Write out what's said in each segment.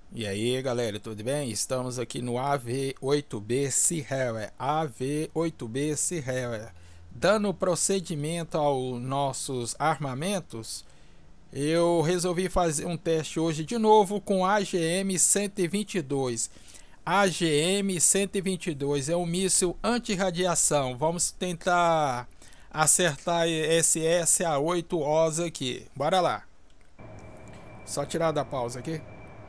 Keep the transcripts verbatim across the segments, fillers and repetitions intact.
E aí galera, tudo bem? Estamos aqui no A V oito B Sierra, A V oito B Sierra, dando procedimento aos nossos armamentos. Eu resolvi fazer um teste hoje de novo com A G M cento e vinte e dois. A G M cento e vinte e dois é um míssil anti-radiação. Vamos tentar acertar esse S A oito O S A aqui. Bora lá. Só tirar da pausa aqui.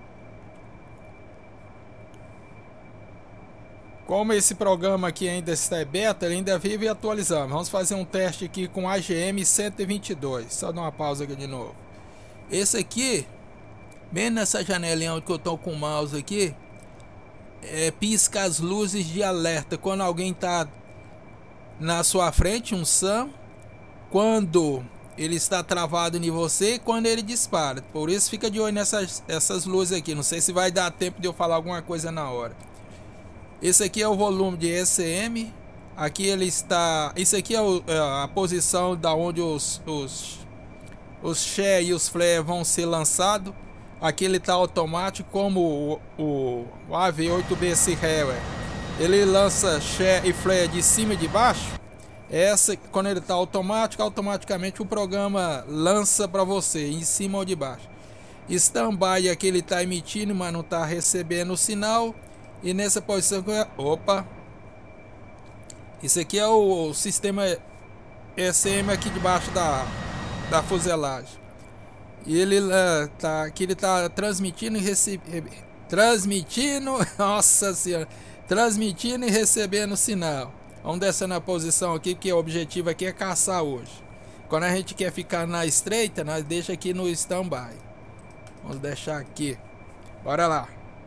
Como esse programa aqui ainda está beta, ele ainda vive atualizando. Vamos fazer um teste aqui com A G M cento e vinte e dois. Só dar uma pausa aqui de novo. Esse aqui, bem nessa janelinha onde eu estou com o mouse aqui, é, pisca as luzes de alerta quando alguém está na sua frente, um SAM, quando ele está travado em você e quando ele dispara. Por isso fica de olho nessas essas luzes aqui. Não sei se vai dar tempo de eu falar alguma coisa na hora. Esse aqui é o volume de E C M. Aqui ele está. Isso aqui é, o, é a posição da onde os os os share e os flare vão ser lançados. Aqui ele está automático, como o, o, o A V oito B Sierra. Ele lança share e flare de cima e de baixo. Essa, quando ele está automático, automaticamente o programa lança para você em cima ou de baixo. Standby aqui ele está emitindo, mas não está recebendo o sinal. E nessa posição, opa, isso aqui é o, o sistema E C M aqui debaixo da, da fuselagem. E ele uh, tá aqui, ele tá transmitindo e recebendo, transmitindo, nossa senhora, transmitindo e recebendo sinal. Vamos descer na posição aqui, que o objetivo aqui é caçar hoje. Quando a gente quer ficar na estreita, nós deixa aqui no standby. Vamos deixar aqui. Bora lá.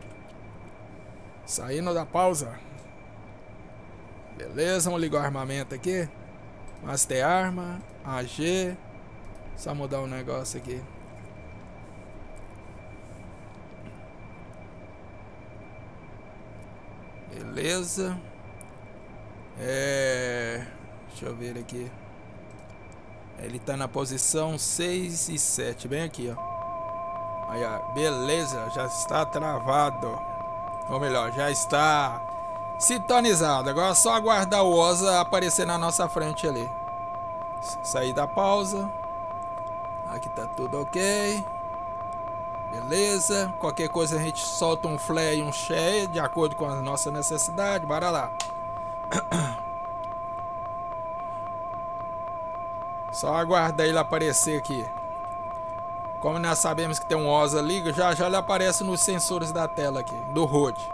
Saindo da pausa. Beleza, vamos ligar o armamento aqui. Master arma, A G. Só mudar um negócio aqui. Beleza. É... Deixa eu ver aqui. Ele tá na posição seis e sete. Bem aqui, ó. Aí, ó. Beleza, já está travado. Ou melhor, já está sintonizado. Agora é só aguardar o O S A aparecer na nossa frente ali. Sair da pausa. Aqui tá tudo ok. Beleza. Qualquer coisa a gente solta um flare e um share de acordo com a nossa necessidade. Bora lá. Só aguardar ele aparecer aqui. Como nós sabemos que tem um O S A ali, já já ele aparece nos sensores da tela aqui, do H U D.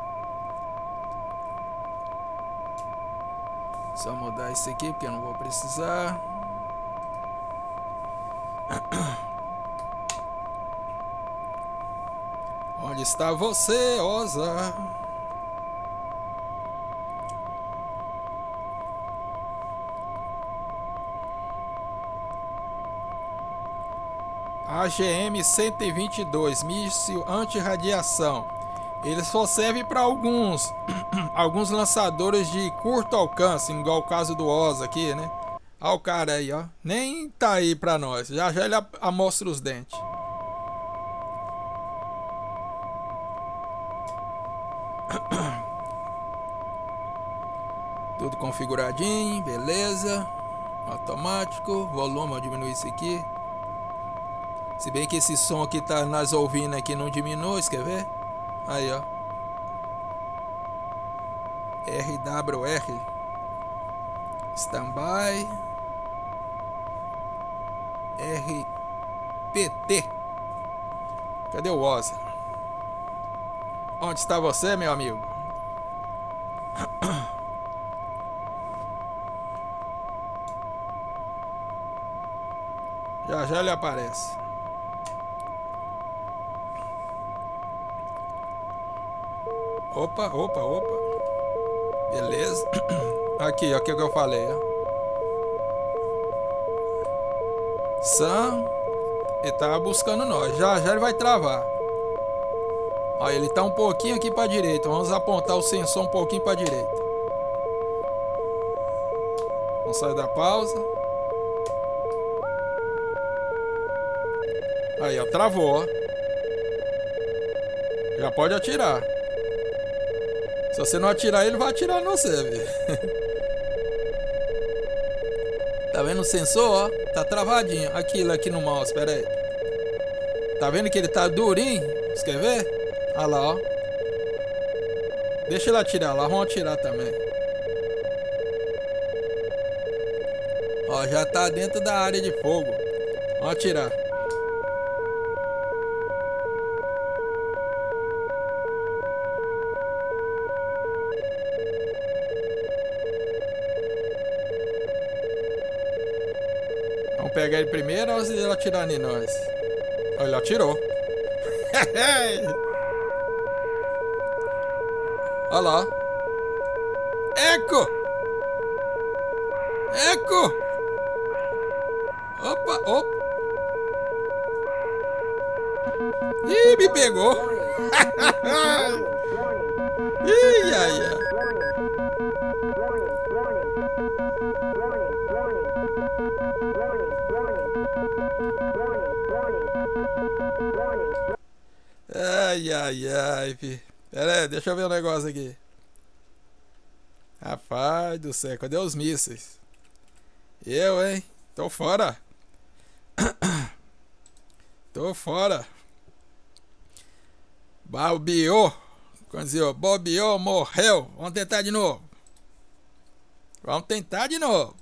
Só mudar isso aqui, porque eu não vou precisar. Onde está você, O S A? A G M cento e vinte e dois, míssil anti-radiação. Ele só serve para alguns alguns lançadores de curto alcance, igual o caso do O S A aqui, né? Olha o cara aí, ó. Nem tá aí para nós. Já já ele amostra os dentes. Tudo configuradinho, beleza. Automático, volume, eu diminuir isso aqui. Se bem que esse som aqui tá nas ouvindo aqui não diminui, quer ver? Aí, ó. R W R. Standby. R P T. Cadê o O S A? Onde está você, meu amigo? Já já ele aparece. Opa, opa, opa. Beleza. Aqui, ó, o que eu falei, ó. Sam. Ele tá buscando nós. Já, já ele vai travar. Ó, ele tá um pouquinho aqui pra direita. Vamos apontar o sensor um pouquinho pra direita. Vamos sair da pausa. Aí, ó, travou, ó. Já pode atirar. Se você não atirar, ele vai atirar em você, velho. Tá vendo o sensor, ó? Tá travadinho. Aquilo aqui no mouse, pera aí. Tá vendo que ele tá durinho? Você quer ver? Olha lá, ó. Deixa ele atirar lá, vamos atirar também. Ó, já tá dentro da área de fogo. Vamos atirar. Vamos pegar ele primeiro ou ele atirar em nós? Olha, ele atirou. Olha lá. Eco! Eco! Opa, opa! Ih, me pegou! Ih, ai, ai. Ai, ai, ai, fi. Pera aí, deixa eu ver um negócio aqui. Rapaz do céu, cadê os mísseis? Eu, hein? Tô fora. Tô fora. Bobeou. Quando dizia, bobeou, morreu. Vamos tentar de novo. Vamos tentar de novo.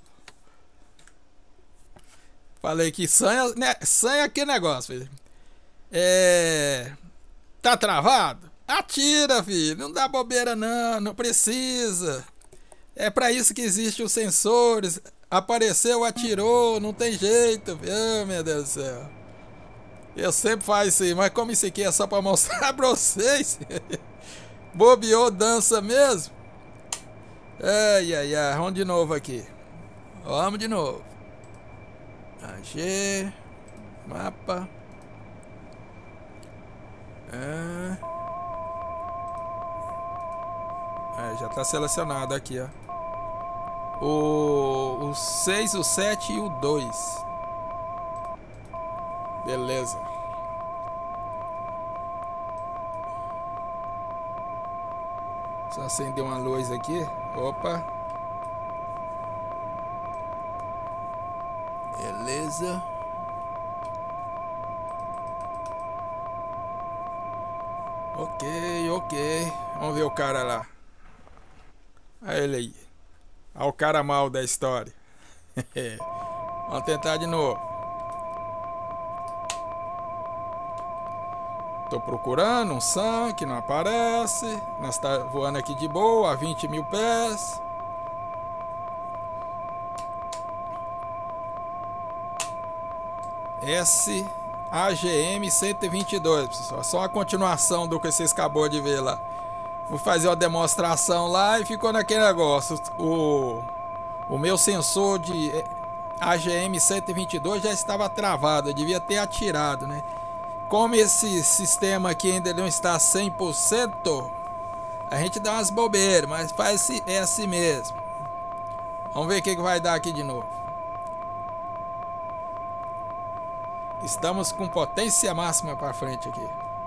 Falei que sanha, né? Sanha que negócio, filho. É... Tá travado? Atira, filho. Não dá bobeira não, não precisa. É pra isso que existem os sensores. Apareceu, atirou, não tem jeito. Oh, meu Deus do céu. Eu sempre faço isso aí, mas como isso aqui é só pra mostrar pra vocês. Bobeou, dança mesmo. Ai, ai, ai. Vamos de novo aqui. Vamos de novo. A G. Mapa. Ah. É, já tá selecionado aqui, ó. O, o seis, o sete e o dois. Beleza. Só acender uma luz aqui. Opa. Beleza. Ok, ok. Vamos ver o cara lá. Olha ele aí. Olha o cara mal da história. Vamos tentar de novo. Tô procurando um Sam que não aparece. Nós tá voando aqui de boa a vinte mil pés. S A G M cento e vinte e dois, pessoal. Só uma continuação do que vocês acabou de ver lá. Vou fazer uma demonstração lá e ficou naquele negócio. O, o meu sensor de A G M cento e vinte e dois já estava travado. Eu devia ter atirado, né? Como esse sistema aqui ainda não está cem por cento, a gente dá umas bobeiras, mas faz é assim mesmo. Vamos ver o que vai dar aqui de novo. Estamos com potência máxima para frente aqui.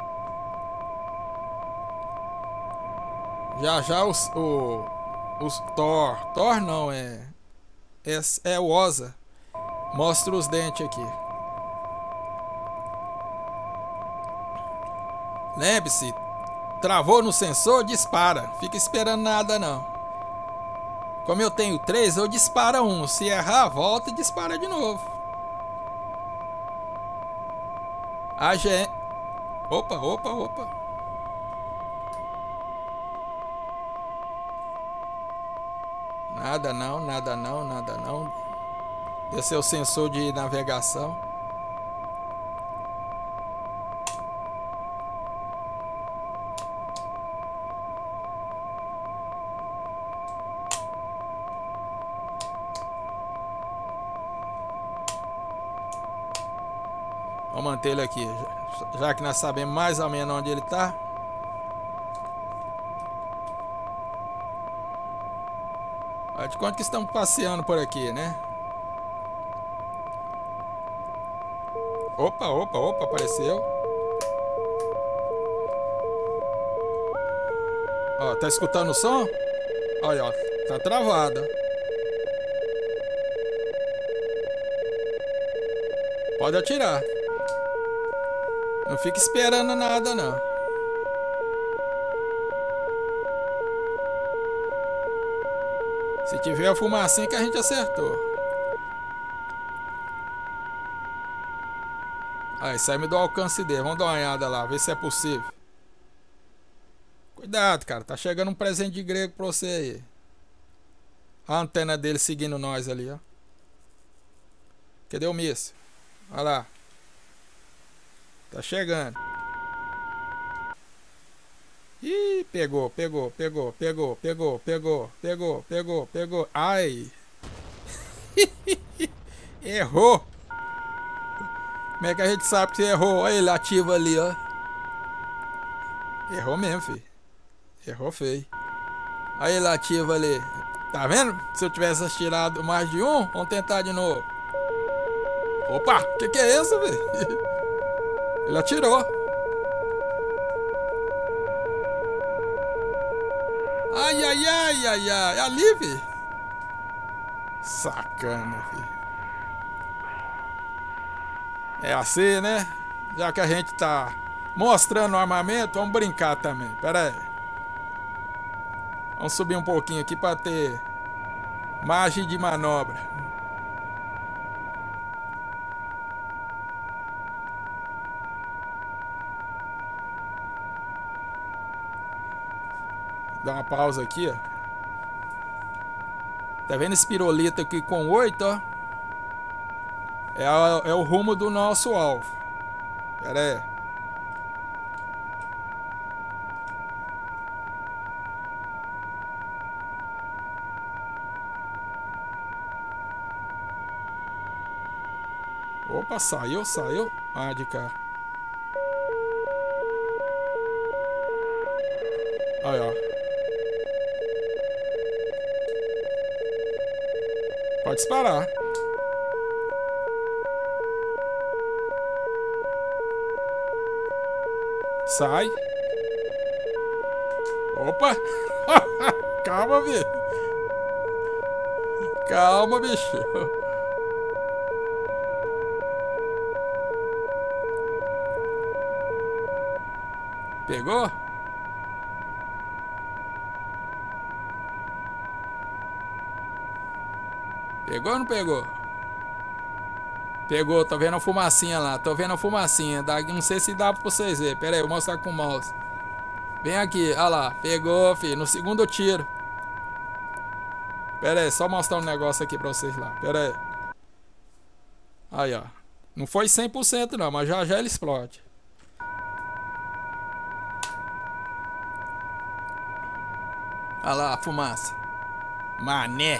Já já os, o, os Thor, Thor não, é, é, é o Osa. Mostra os dentes aqui. Lembre-se, travou no sensor, dispara. Fica esperando nada não. Como eu tenho três, eu disparo um. Se errar, volta e dispara de novo. A G M... Opa, opa, opa. Nada não, nada não, nada não. Esse é o sensor de navegação. Vamos manter ele aqui, já que nós sabemos mais ou menos onde ele está. Olha de quanto que estamos passeando por aqui, né? Opa, opa, opa, apareceu. Ó, tá escutando o som? Olha, ó, tá travada. Pode atirar. Não fica esperando nada, não. Se tiver a fumacinha que a gente acertou. Aí, sai-me do alcance dele. Vamos dar uma olhada lá, ver se é possível. Cuidado, cara. Tá chegando um presente de grego pra você aí. A antena dele seguindo nós ali, ó. Cadê o míssil? Olha lá. Tá chegando. Ih, pegou, pegou, pegou, pegou, pegou, pegou, pegou, pegou, pegou. Ai. Errou. Como é que a gente sabe que você errou? Olha ele ativo ali, ó. Errou mesmo, filho. Errou feio. Olha ele ativo ali. Tá vendo? Se eu tivesse atirado mais de um, vamos tentar de novo. Opa, o que, que é isso, velho? Ele atirou. Ai, ai, ai, ai, ai. Ali, velho. Sacana, filho. É assim, né? Já que a gente tá mostrando o armamento, vamos brincar também. Pera aí. Vamos subir um pouquinho aqui para ter margem de manobra. Dá uma pausa aqui, ó. Tá vendo esse pirulito aqui com oito, ó? É, a, é o rumo do nosso alvo. Pera aí. Opa, saiu, saiu. Ah, de cá. Aí, ó. Pode disparar. Sai. Opa. Calma, bicho. Calma, bicho. Pegou? Pegou ou não pegou? Pegou, tô vendo a fumacinha lá. Tô vendo a fumacinha. Não sei se dá pra vocês verem. Pera aí, eu vou mostrar com o mouse. Vem aqui, olha lá. Pegou, filho. No segundo tiro. Pera aí, só mostrar um negócio aqui pra vocês lá. Pera aí. Aí, ó. Não foi cem por cento não, mas já já ele explode. Olha lá a fumaça. Mané.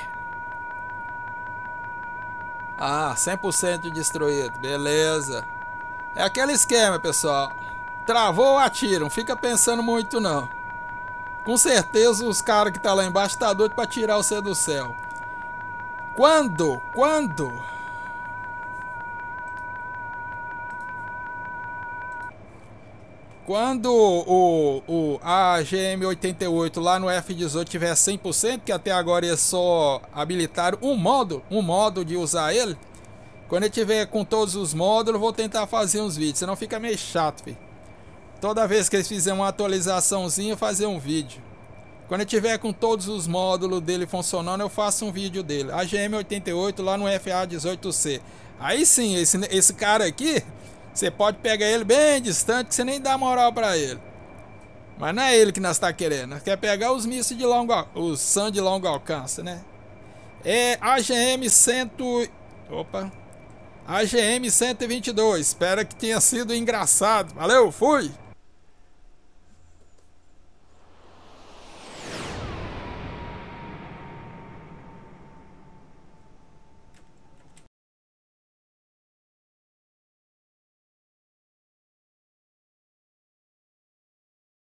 Ah, cem por cento destruído. Beleza. É aquele esquema, pessoal. Travou, atira. Não fica pensando muito, não. Com certeza os caras que tá lá embaixo tá doido pra tirar você do céu. Quando? Quando? Quando o, o A G M oitenta e oito lá no F dezoito tiver cem por cento, que até agora eles só habilitaram um modo, um modo de usar ele. Quando ele tiver com todos os módulos, eu vou tentar fazer uns vídeos, senão fica meio chato, filho. Toda vez que eles fizerem uma atualizaçãozinha, fazer um vídeo. Quando ele tiver com todos os módulos dele funcionando, eu faço um vídeo dele. A G M oitenta e oito lá no F A dezoito C. Aí sim, esse, esse cara aqui... Você pode pegar ele bem distante, que você nem dá moral pra ele. Mas não é ele que nós tá querendo. Nós quer pegar os mísseis de longo, os S A M de longo alcance, né? É A G M cem. Opa. A G M cento e vinte e dois. Espero que tenha sido engraçado. Valeu, fui!